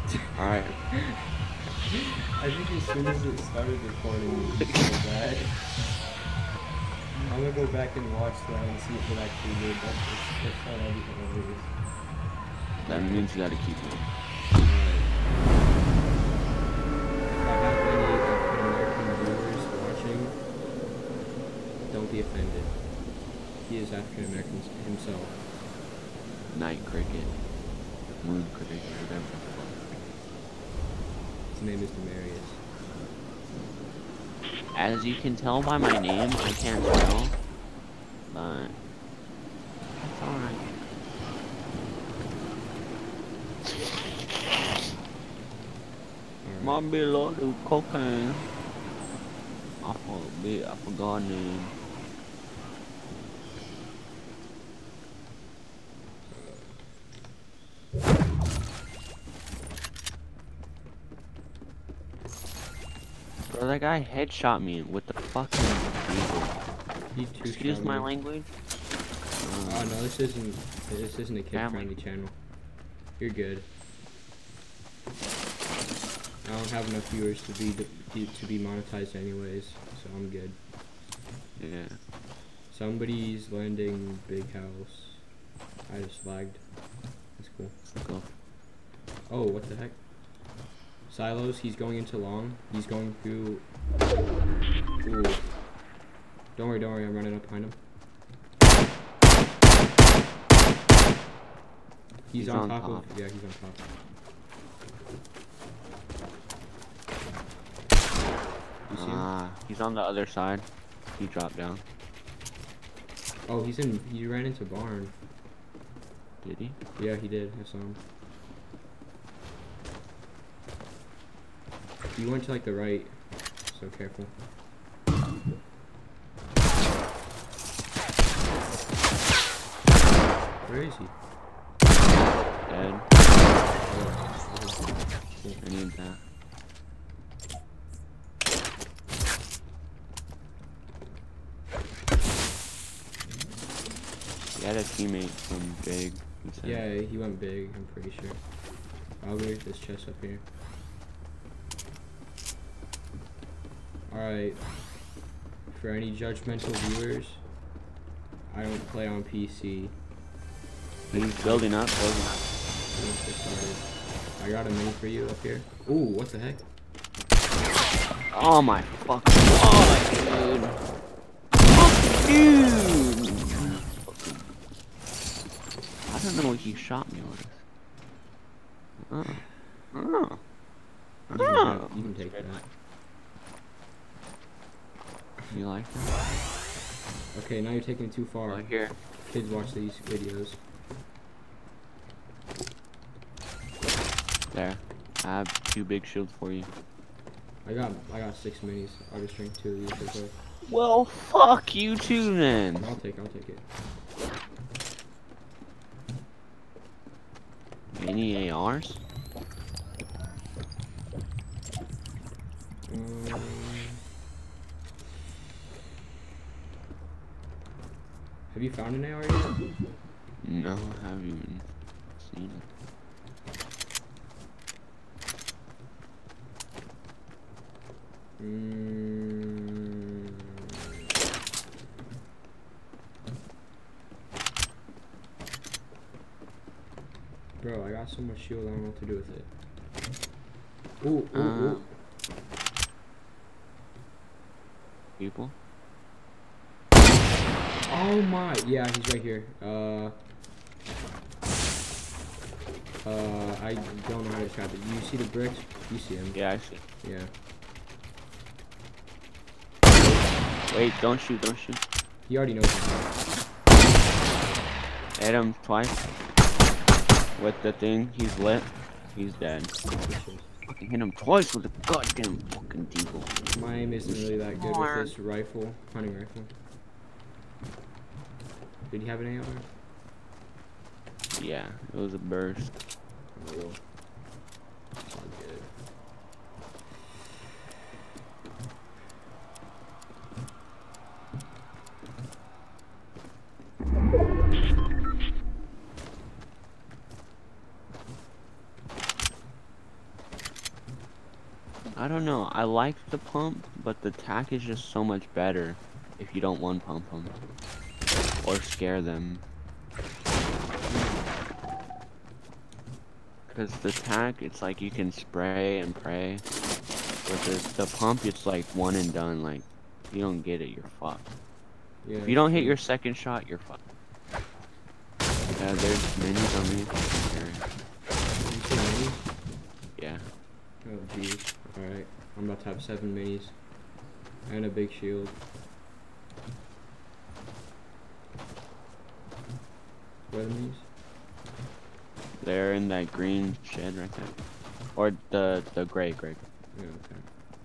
Alright. I think as soon as it started recording, it was so bad. I'm gonna go back and watch that and see if it actually did. That's not everything it is. That means you gotta keep it. If I have any African-American viewers watching, don't be offended. He is African-American himself. Night cricket. Moon cricket, whatever the fuck. His name is Demarius. As you can tell by my name, I can't spell. But that's alright. My beloved cocaine. I forgot name. Bro, that guy headshot me with the fucking eagle. Excuse my language. Oh no, this isn't a kid-friendly channel. You're good. I don't have enough viewers to be monetized anyways, so I'm good. Yeah. Somebody's landing big house. I just lagged. That's cool. Go. Oh, what the heck? Silos, he's going into long. He's going through. Ooh. Don't worry, I'm running up behind him. He's on top of. Yeah, he's on top. You see him? He's on the other side. He dropped down. Oh, he ran into barn. Did he? Yeah, he did. I saw him. He went to like the right, so careful. Where is he? Dead. I need that. He had a teammate from Big. Yeah, he went big, I'm pretty sure. I'll go get this chest up here. Alright. For any judgmental viewers, I don't play on PC. He's building up. Let's get started. I got a mini for you up here. Ooh, what the heck? Oh my fucking god, dude. Fuck, dude. I don't know what he shot me with. You can take that. You like that? Okay, now you're taking it too far. Right here. Kids watch these videos. There. I have 2 big shields for you. I got 6 minis. I'll just drink 2 of these real quick. Well, fuck you too then. I'll take it. Any ARs? Have you found an AR yet? No, I haven't even seen it. Bro, I got so much shield, I don't know what to do with it. Ooh. People? Oh my, yeah, he's right here. I don't know how to describe it. You see the bricks? You see him? Yeah, I see. Yeah. Wait, don't shoot. He already knows him. Hit him twice. With the thing, he's lit. He's dead. Fucking hit him twice with a goddamn fucking deagle. My aim isn't really that good with this rifle, hunting rifle. Did he have an AR? Yeah, it was a burst. Oh, it's all good. I don't know. I like the pump, but the tack is just so much better if you don't one pump them or scare them. Because the tack, it's like you can spray and pray. But the pump, it's like one and done. Like, you don't get it, you're fucked. Yeah, If you don't hit your second shot, you're fucked. Yeah, there's minis on me. You see minis? Yeah. Oh jeez. Alright. I'm about to have 7 minis. And a big shield. Where are the minis? They're in that green shed right there. Or the gray. Yeah, okay.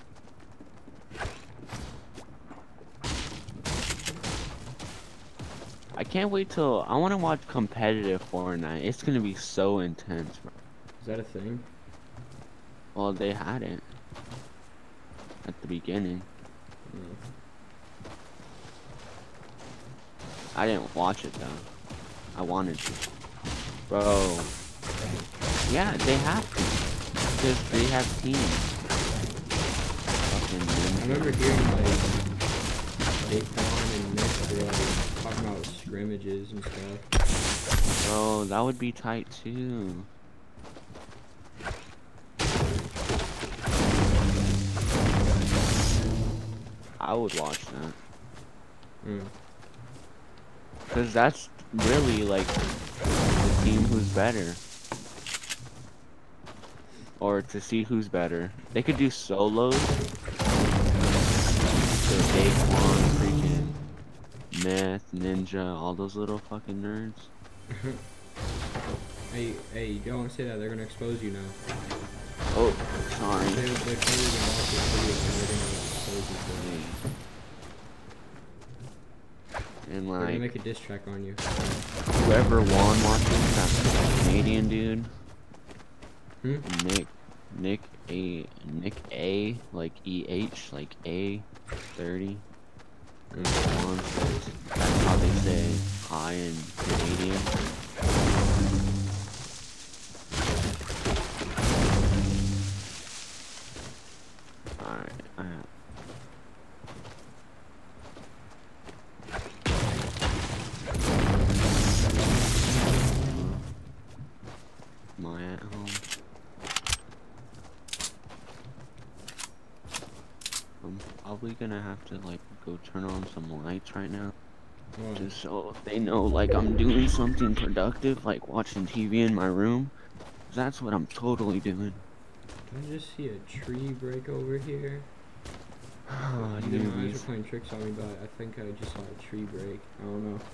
I can't wait till I want to watch competitive Fortnite. It's gonna be so intense, bro. Is that a thing? Well, they had it at the beginning. No. I didn't watch it though. I wanted to, bro. Yeah, they have to because they have teams. I remember hearing like Daquan and Nick were like talking about scrimmages and stuff. Bro, that would be tight too. I would watch that. Cause that's really like the team who's better. Or to see who's better. They could do solos. So Daquan, freaking Meth, Ninja, all those little fucking nerds. Hey, don't say that, they're gonna expose you now. Oh, sorry. They're totally gonna watch this video and they're gonna expose you for it. And They're gonna like, make a diss track on you. whoever won watching, that Canadian dude. Hmm? Nick A, like EH, like A30. That's how they say hi in Canadian. Alright, am I at home? I'm probably gonna have to like go turn on some lights right now. What? Just so they know like I'm doing something productive, like watching TV in my room. That's what I'm totally doing. Did I just see a tree break over here? Oh, Either my eyes are playing tricks on me, but I think I just saw a tree break. I don't know.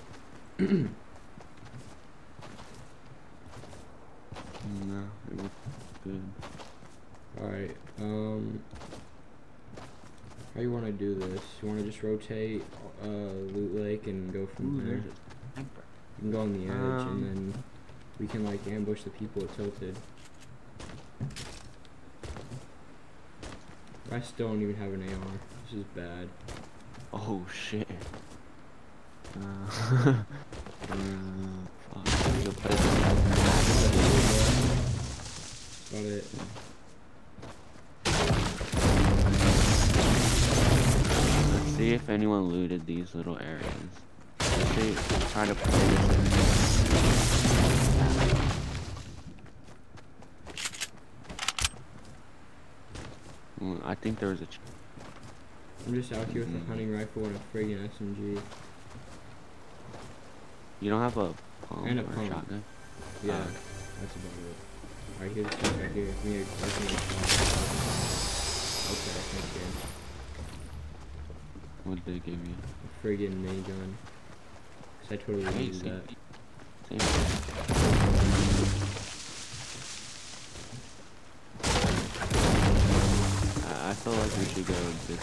No, it was good. Alright, how you want to do this? You want to just rotate Loot Lake and go from Ooh, there? there's a sniper. You can go on the edge and then we can like ambush the people at Tilted. I still don't even have an AR. This is bad. Oh shit. Fuck. You'll play That's about it. Let's see if anyone looted these little areas. Let's see, try to play this area. I think there was a... I'm just out here with a hunting rifle and a friggin' SMG. You don't have a pump And a or pump. shotgun? Yeah, that's about it. Right here's this right here. Give me a okay, thank you. What did they give you? A friggin' minigun. Cause I totally Hey, used that. I feel like we should go this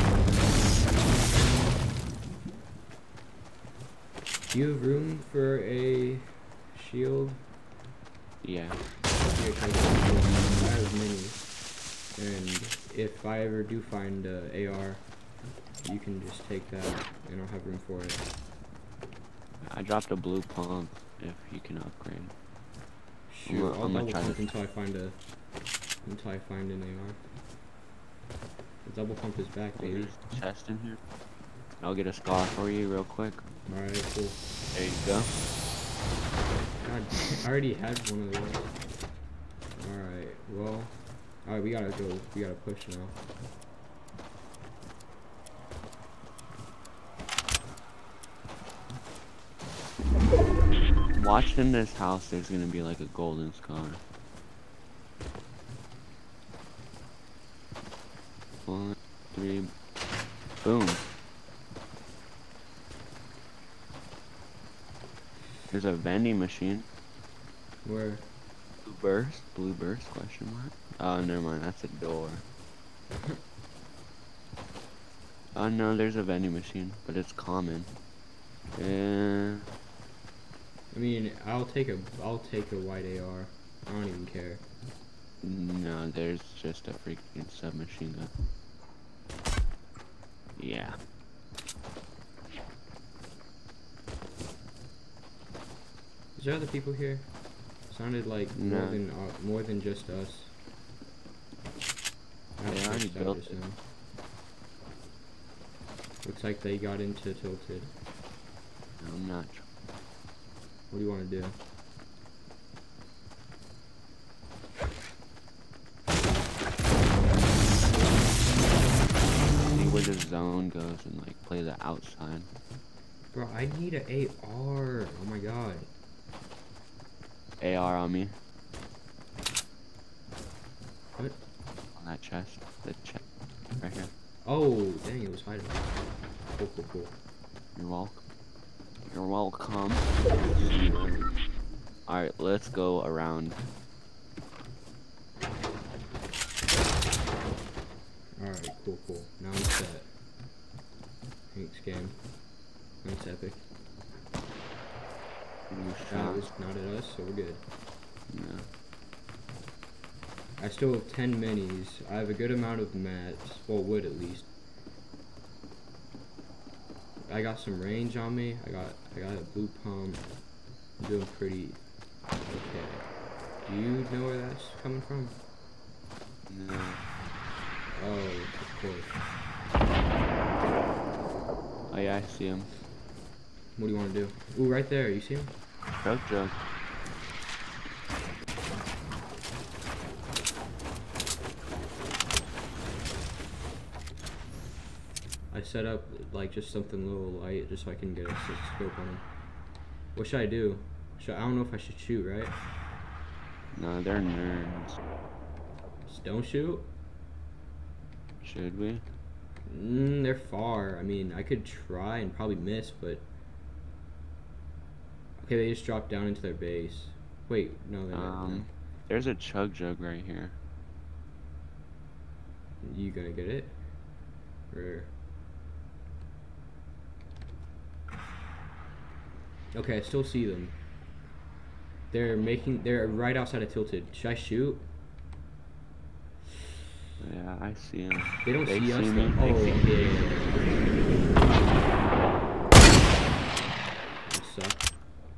way. Do you have room for a shield? Yeah. Here, take it. I have minis. And if I ever do find a AR, you can just take that and I'll have room for it. I dropped a blue pump if you can upgrade. Shoot, I'll I'm gonna double try pump to... until I find an AR. The double pump is back, Oh, baby. there's a chest in here. I'll get a scar for you real quick. Alright, cool. There you go. God, I already had one of those. Alright, well. Alright, we gotta go. We gotta push now. Watch in this house, there's gonna be like a golden scar. 1, 3, boom. There's a vending machine. Where? Blue burst, question mark. Oh, never mind, that's a door. Oh no, there's a vending machine, but it's common. I mean, I'll take a white AR. I don't even care. No, there's just a freaking submachine gun. Yeah. Is there other people here? Sounded like No. more than just us. They already built it. now. Looks like they got into Tilted. I'm not. What do you want to do? See where the zone goes and like play the outside. Bro, I need an AR. Oh my god. AR on me. What? On that chest. The chest. Right here. Oh, dang, it was hiding. Cool, cool, cool. You're welcome. You're welcome. Alright, let's go around. Alright, cool, cool. Now I'm set. Thanks, game. Thanks, Epic. That was not at us, so we're good. Yeah. I still have 10 minis. I have a good amount of mats. Well, wood at least. I got some range on me. I got a blue pump. I'm doing pretty okay. Do you know where that's coming from? No. Oh, of course. Oh yeah, I see him. What do you want to do? Ooh, right there. You see him? Truck jug. I set up like just something a little light just so I can get a scope on him. What should I do? I don't know if I should shoot, right? No, they're nerds. Just don't shoot? Should we? They're far. I mean, I could try and probably miss, but... Okay, they just dropped down into their base. Wait, no, they're not. No. There's a chug jug right here. You gonna get it? Or... Okay, I still see them. They're right outside of Tilted. Should I shoot? Yeah, I see him. They don't see us. me. Oh, They see me. That sucks.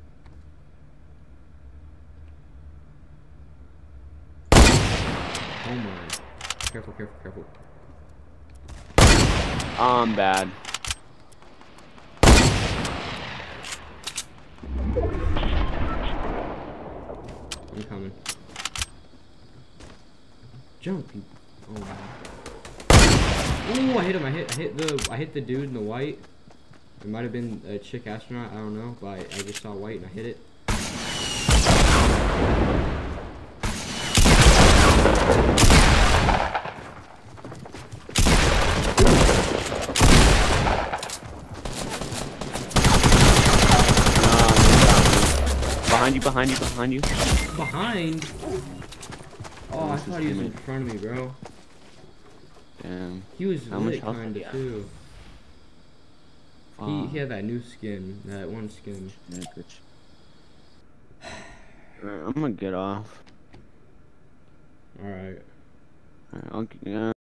Oh my. Careful, careful, careful. I'm bad. I'm coming. Jump, you. Oh my. Ooh, I hit him. I hit the dude in the white. It might have been a chick astronaut. I don't know, but I just saw white and I hit it. Behind you. Behind? Oh, I This is thought he was in human. front of me, bro. Damn. He was How much lit health kinda did he have? too. He had that new skin, that one skin. Yeah, good. Alright, I'm gonna get off. Alright. Alright,